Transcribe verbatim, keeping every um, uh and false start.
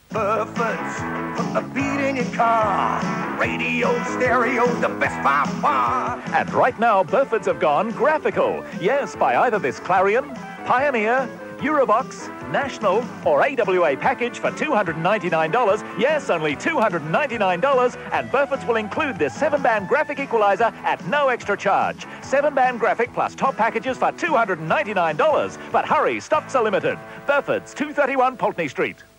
Burfords, put the beat in your car. Radio, stereo, the best by far. And right now, Burfords have gone graphical. Yes, by either this Clarion, Pioneer, Eurobox, National or A W A package for two hundred ninety-nine dollars. Yes, only two hundred ninety-nine dollars. And Burfords will include this seven band graphic equalizer at no extra charge. seven band graphic plus top packages for two hundred ninety-nine dollars. But hurry, stocks are limited. Burfords, two thirty-one Pulteney Street.